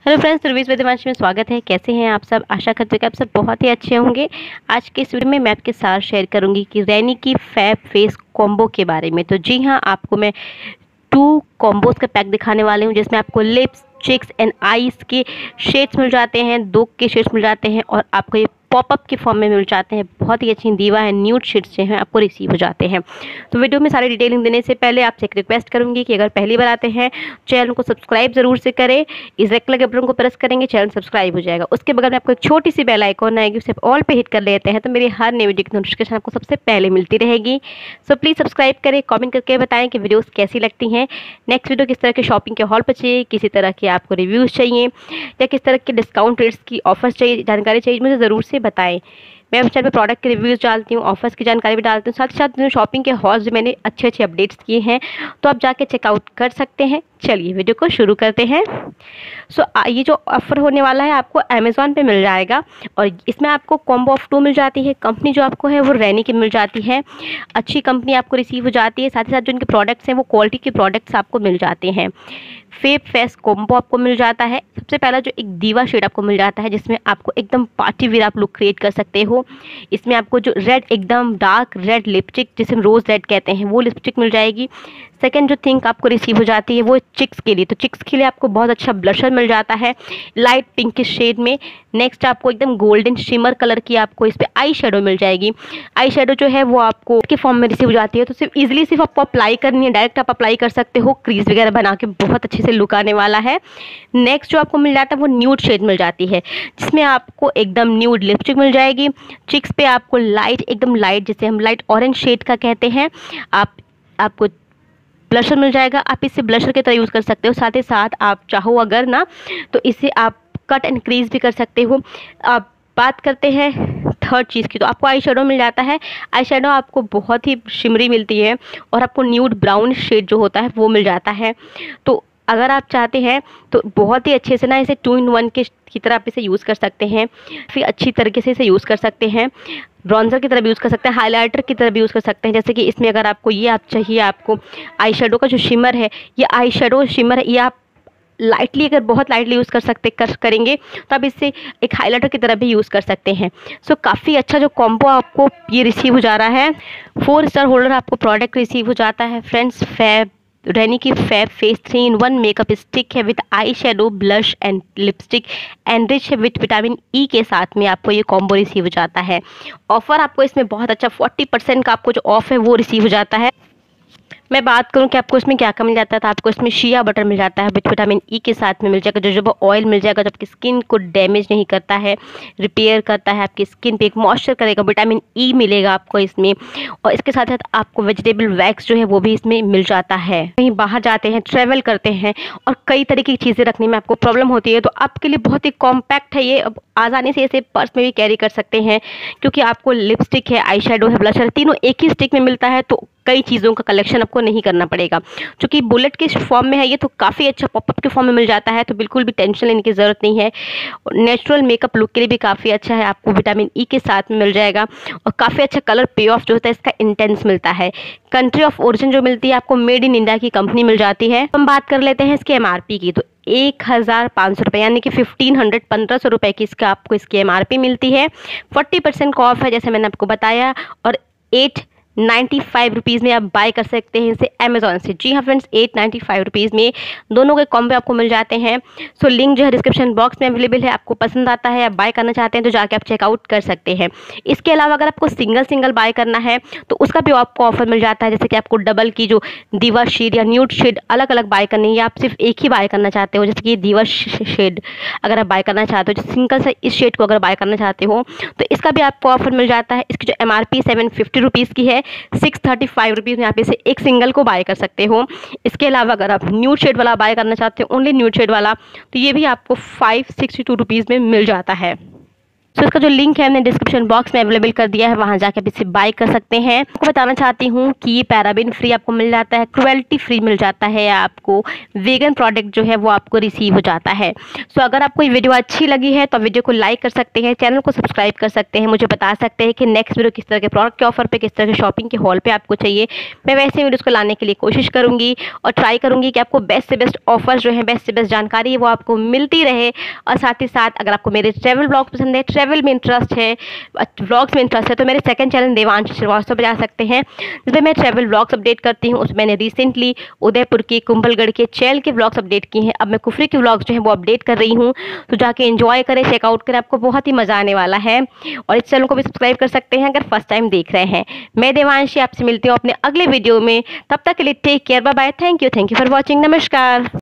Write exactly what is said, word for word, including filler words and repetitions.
Hello friends, reviews with Himanshi में स्वागत है। कैसे हैं आप सब? आशा करते हैं कि आप सब बहुत ही अच्छे होंगे। आज के इस वीडियो में मैं आपके साथ शेयर करूंगी कि रैनी की फैब फेस कॉम्बो के बारे में। तो जी हाँ, आपको मैं टू कॉम्बोज का पैक दिखाने वाले हूँ जिसमें आपको लिप्स, चिक्स एंड आईज के शेड्स मिल जाते हैं, दो के शेड्स मिल जाते हैं और आपको ये पॉपअप के फॉर्म में मिल जाते हैं। बहुत ही अच्छी दीवा है, न्यूड शेड्स जो हैं आपको रिसीव हो जाते हैं। तो वीडियो में सारी डिटेलिंग देने से पहले आपसे एक रिक्वेस्ट करूंगी कि अगर पहली बार आते हैं चैनल को सब्सक्राइब जरूर से करें। इस रेड कलर के बटन को प्रेस करेंगे, चैनल सब्सक्राइब हो जाएगा। उसके बगल में आपको एक छोटी सी बेल आइकॉन आएगी, उसे ऑल पे हिट कर लेते हैं तो मेरी हर नई वीडियो की नोटिफिकेशन आपको सबसे पहले मिलती रहेगी। सो प्लीज़ सब्सक्राइब करें, कॉमेंट करके बताएं कि वीडियोज़ कैसी लगती हैं। नेक्स्ट वीडियो किस तरह के शॉपिंग के हॉल पर चाहिए, किसी तरह के आपको रिव्यूज़ चाहिए या किस तरह के डिस्काउंट रेट्स की ऑफर्स चाहिए, जानकारी चाहिए, मुझे ज़रूर से बताएं। मैं चैनल पे प्रोडक्ट के रिव्यूज़ डालती हूँ, ऑफर्स की जानकारी भी डालती हूँ, साथ ही साथ शॉपिंग के हॉल्स मैंने अच्छे अच्छे अपडेट्स किए हैं तो आप जाके चेकआउट कर सकते हैं। चलिए वीडियो को शुरू करते हैं। सो so, ये जो ऑफ़र होने वाला है आपको अमेज़ॉन पे मिल जाएगा और इसमें आपको कॉम्बो ऑफ टू मिल जाती है। कंपनी जो आपको है वो रैनी की मिल जाती है, अच्छी कंपनी आपको रिसीव हो जाती है। साथ ही साथ जो इनके प्रोडक्ट्स हैं वो क्वालिटी के प्रोडक्ट्स आपको मिल जाते हैं। फेब फेस कॉम्बो आपको मिल जाता है। सबसे पहला जो एक दीवा शेड आपको मिल जाता है जिसमें आपको एकदम पार्टी वेयर आप लुक क्रिएट कर सकते हो। इसमें आपको जो रेड, एकदम डार्क रेड लिपस्टिक जिसे हम रोज़ रेड कहते हैं, वो लिपस्टिक मिल जाएगी। सेकंड जो थिंक आपको रिसीव हो जाती है वो चिक्स के लिए, तो चिक्स के लिए आपको बहुत अच्छा ब्लशर मिल जाता है लाइट पिंक के शेड में। नेक्स्ट आपको एकदम गोल्डन शिमर कलर की आपको इस पर आई शेडो मिल जाएगी। आई शेडो जो है वो आपको के फॉर्म में रिसीव हो जाती है, तो सिर्फ इजीली सिर्फ आपको अप्लाई करनी है, डायरेक्ट आप अप्लाई कर सकते हो। क्रीज वगैरह बना के बहुत अच्छे से लुक आने वाला है। नेक्स्ट जो आपको मिल जाता है वो न्यूड शेड मिल जाती है जिसमें आपको एकदम न्यूड लिपस्टिक मिल जाएगी। चिक्स पे आपको लाइट, एकदम लाइट, जिसे हम लाइट ऑरेंज शेड का कहते हैं, आप आपको ब्लशर मिल जाएगा। आप इसे ब्लशर की तरह यूज़ कर सकते हो। साथ ही साथ आप चाहो अगर ना तो इसे आप कट एंड क्रीज भी कर सकते हो। आप बात करते हैं थर्ड चीज़ की, तो आपको आई शेडो मिल जाता है। आई शेडो आपको बहुत ही शिमरी मिलती है और आपको न्यूड ब्राउन शेड जो होता है वो मिल जाता है। तो अगर आप चाहते हैं तो बहुत ही अच्छे से ना इसे टू इन वन के की तरह आप इसे यूज़ कर सकते हैं, फिर अच्छी तरीके से इसे यूज़ कर सकते हैं। ब्रॉन्जर की तरह भी यूज़ कर सकते हैं, हाइलाइटर की तरह भी यूज़ कर सकते हैं। जैसे कि इसमें अगर आपको ये आप चाहिए, आपको आई शेडो का जो शिमर है, ये आई शेडो शिमर है, ये आप लाइटली, अगर बहुत लाइटली यूज़ कर सकते कर करेंगे तो आप इससे एक हाइलाइटर की तरह भी यूज़ कर सकते हैं। सो so, काफ़ी अच्छा जो कॉम्बो आपको ये रिसीव हो जा रहा है। फोर स्टार होल्डर आपको प्रोडक्ट रिसीव हो जाता है फ्रेंड्स। फैब रैनी की fab face three in one makeup stick है with eye shadow, blush and lipstick and rich है विद विटामिन ई के साथ में आपको ये कॉम्बो रिसीव हो जाता है। ऑफर आपको इसमें बहुत अच्छा फोर्टी परसेंट का आपको जो ऑफ है वो रिसीव हो जाता है। मैं बात करूं कि आपको इसमें क्या क्या मिल जाता है, तो आपको इसमें शिया बटर मिल जाता है विद विटामिन ई के साथ में मिल जाएगा। जो जो ऑयल मिल जाएगा जो आपकी स्किन को डैमेज नहीं करता है, रिपेयर करता है, आपकी स्किन पे एक मॉइस्चर करेगा। विटामिन ई मिलेगा आपको इसमें और इसके साथ साथ आपको वेजिटेबल वैक्स जो है वो भी इसमें मिल जाता है। कहीं बाहर जाते हैं, ट्रैवल करते हैं और कई तरह की चीज़ें रखने में आपको प्रॉब्लम होती है, तो आपके लिए बहुत ही कॉम्पैक्ट है ये। अब आसानी से इसे पर्स में भी कैरी कर सकते हैं क्योंकि आपको लिपस्टिक है, आई शेडो है, ब्लशर, तीनों एक ही स्टिक में मिलता है, तो कई चीज़ों का कलेक्शन आपको नहीं करना पड़ेगा। क्योंकि बुलेट के फॉर्म में है ये, तो काफ़ी अच्छा पॉपअप के फॉर्म में मिल जाता है, तो बिल्कुल भी टेंशन लेने की ज़रूरत नहीं है। नेचुरल मेकअप लुक के लिए भी काफ़ी अच्छा है, आपको विटामिन ई के साथ में मिल जाएगा और काफ़ी अच्छा कलर पे ऑफ जो होता है इसका इंटेंस मिलता है। कंट्री ऑफ ओरिजिन जो मिलती है आपको मेड इन इंडिया की कंपनी मिल जाती है। हम बात कर लेते हैं इसके एम आर पी की, तो एक हज़ार पाँच सौ रुपये यानी कि फिफ्टीन हंड्रेड पंद्रह सौ रुपये की इसका आपको इसकी एम आर पी मिलती है। फोर्टी परसेंट का ऑफ है जैसे मैंने आपको बताया और एट नाइन्टी फाइव रुपीज़ में आप बाय कर सकते हैं इसे अमेज़ॉन से। जी हाँ friends, eight ninety five rupees में दोनों के कॉम्बो आपको मिल जाते हैं। सो लिंक जो है डिस्क्रिप्शन बॉक्स में अवेलेबल है, आपको पसंद आता है, आप बाय करना चाहते हैं तो जाके आप चेकआउट कर सकते हैं। इसके अलावा अगर आपको सिंगल सिंगल बाय करना है तो उसका भी आपको ऑफर मिल जाता है। जैसे कि आपको डबल की जो दीवा शेड या न्यूड शेड अलग अलग बाय करनी है या आप सिर्फ एक ही बाय करना चाहते हो, जैसे कि दीवा शेड अगर आप बाय करना चाहते हो, सिंगल से इस शेड को अगर बाय करना चाहते हो तो इसका भी आपको ऑफर मिल जाता है। इसकी जो M R P seven fifty rupees की है, सिक्स थर्टी फाइव रुपीज़ में आप इसे एक सिंगल को बाय कर सकते हो। इसके अलावा अगर आप न्यूड शेड वाला बाय करना चाहते हो, ओनली न्यूड शेड वाला, तो ये भी आपको फाइव सिक्सटी टू रुपीज़ में मिल जाता है। सो इसका जो लिंक है हमने डिस्क्रिप्शन बॉक्स में अवेलेबल कर दिया है, वहाँ जाकर आप इसे बाय कर सकते हैं। आपको बताना चाहती हूँ कि ये पैराबिन फ्री आपको मिल जाता है, क्रुएल्टी फ्री मिल जाता है, आपको वेगन प्रोडक्ट जो है वो आपको रिसीव हो जाता है। सो अगर आपको ये वीडियो अच्छी लगी है तो वीडियो को लाइक कर सकते हैं, चैनल को सब्सक्राइब कर सकते हैं, मुझे बता सकते हैं कि नेक्स्ट वीडियो किस तरह के प्रोडक्ट के ऑफर पे, किस तरह के शॉपिंग के हॉल पे आपको चाहिए। मैं वैसे वीडियोस को लाने के लिए कोशिश करूँगी और ट्राई करूँगी कि आपको बेस्ट से बेस्ट ऑफर जो है, बेस्ट से बेस्ट जानकारी है वो आपको मिलती रहे। और साथ ही साथ अगर आपको मेरे ट्रैवल ब्लॉग पसंद है, ट्रैवल में इंटरेस्ट है, व्लॉग्स में इंटरेस्ट है, तो मेरे सेकंड चैनल देवांश श्रीवास्तव पे जा सकते हैं, जिसमें मैं ट्रैवल व्लॉग्स अपडेट करती हूँ। उसमें मैंने रिसेंटली उदयपुर के, कुंभलगढ़ के, चैल के व्लॉग्स अपडेट किए हैं। अब मैं कुफरी के व्लॉग्स जो है वो अपडेट कर रही हूँ, तो जाके एंजॉय करें, चेकआउट करें, आपको बहुत ही मजा आने वाला है। और इस चैनल को भी सब्सक्राइब कर सकते हैं अगर फर्स्ट टाइम देख रहे हैं। मैं देवांशी आपसे मिलती हूँ अपने अगले वीडियो में, तब तक के लिए take care, bye bye, thank you thank you for watching, नमस्कार।